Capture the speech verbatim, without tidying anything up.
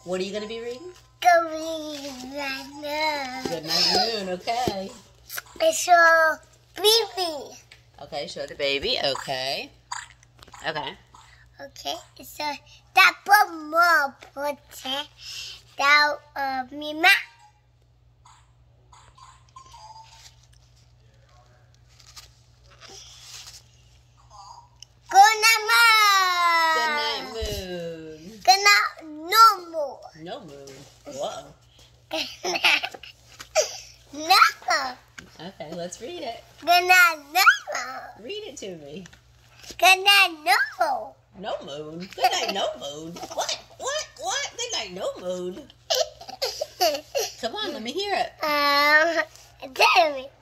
What are you going to be reading? Goodnight Moon. Goodnight Moon, okay. It's your baby. Okay, show the baby, okay. Okay. Okay, so that put more put it down uh me ma. Goodnight Goodnight Moon. Moon. Goodnight no more. No moon. Whoa. No. Okay, let's read it. Goodnight no. Read it to me. Goodnight no. No moon. Good night, no moon. What? What? What? Good night, no moon. Come on, let me hear it. Um, tell me.